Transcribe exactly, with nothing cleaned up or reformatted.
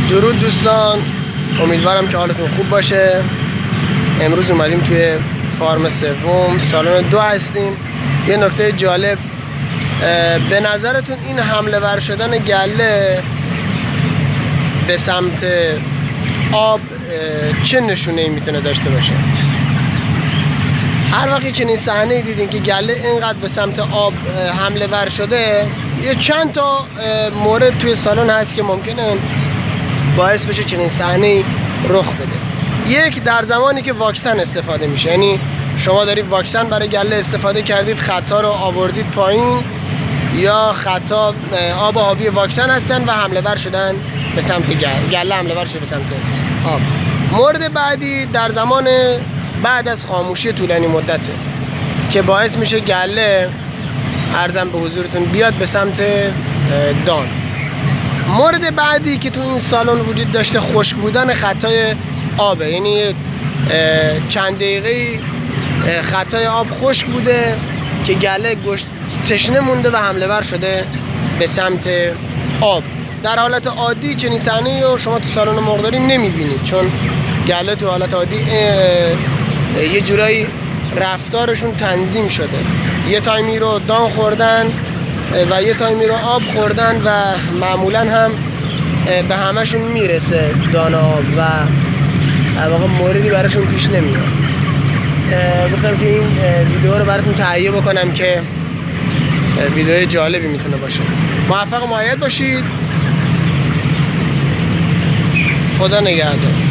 درود دوستان، امیدوارم که حالتون خوب باشه. امروز اومدیم توی فارم سوم سالن دو هستیم. یه نکته جالب، به نظرتون این حمله ور شدن گله به سمت آب چه نشونه‌ای میتونه داشته باشه؟ هر وقتی چنین صحنه‌ای دیدین که گله اینقدر به سمت آب حمله ور شده، یه چند تا مورد توی سالن هست که ممکنه باعث بشه چنین صحنه‌ای رخ بده. یک، در زمانی که واکسن استفاده میشه، یعنی شما دارید واکسن برای گله استفاده کردید، خطا رو آوردید پایین، یا خطا آب آبی واکسن هستن و حمله ور شدن به سمت گله گله حمله ور شده به سمت آب. مورد بعدی در زمان بعد از خاموشی طولانی مدته که باعث میشه گله عرضم به حضورتون بیاد به سمت دان. مورد بعدی که تو این سالن وجود داشته خشک بودن خطای آبه، یعنی چند دقیقه خطای آب خشک بوده که گله تشنه مونده و حمله ور شده به سمت آب. در حالت عادی چنین صحنه‌ای رو شما تو سالن مرغداری نمیبینید، چون گله تو حالت عادی یه جورایی رفتارشون تنظیم شده، یه تایمی رو دان خوردن و یه تایمی رو آب خوردن و معمولا هم به همشون میرسه دان آب و واقعا موردی براشون پیش نمیاد. گفتم که این ویدیو رو براتون تهیه بکنم که ویدیو جالبی میتونه باشه. موفق و مؤید باشید. خدا نگهدار.